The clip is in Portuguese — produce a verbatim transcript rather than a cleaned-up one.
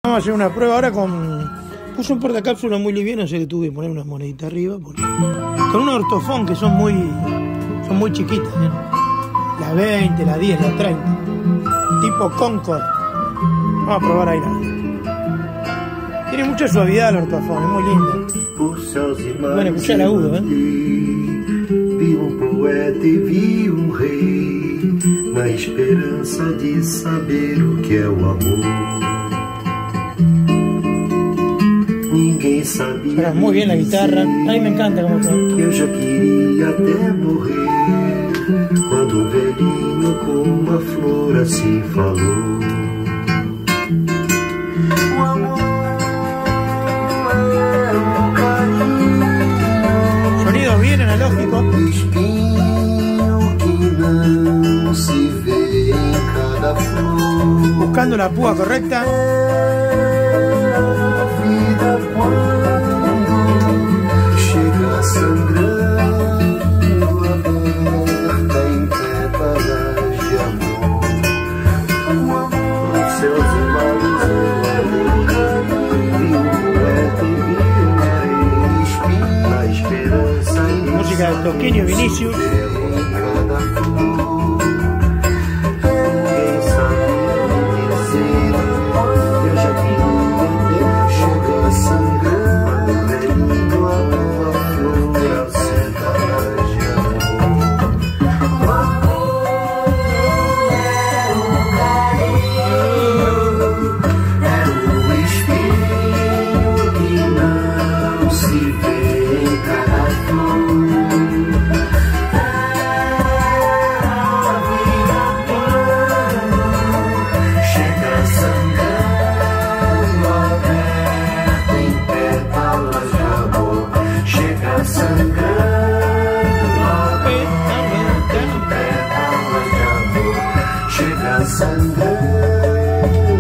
Vamos a hacer una prueba ahora con... Puse un portacápsulas muy liviano, así que tuve que poner una monedita arriba. Porque... Con un ortofón que son muy... Son muy chiquitas, ¿eh? La veinte, la diez, la treinta. Tipo Concord. Vamos a probar ahí la... Tiene mucha suavidad el ortofón, es muy lindo. Bueno, escuché el agudo, ¿eh? Vi um poeta e vi um rei, na esperança de saber o que é o amor. Ninguém sabia. Suena muy bien la guitarra. A mí me encanta cómo suena. Eu já queria até morrer quando um velhinho com uma flor assim falou. O amor é um carinho. Sonido bien analógico. Espinho que não se vê em cada flor. Buscando la púa correcta. Vida quando chega sangrando aberta em pétalas de amor. O amor, os seus imagens vi um poeta e vi um rei, espinho na esperança. Música de Toquinho Vinicius. Em cada flor, ninguém sabe dizer. Eu já queria chegar sangrando, velhinho a tua flor, a centenas de amor. O amor é um carinho, é um espinho que não se vê em cada flor. Sangrando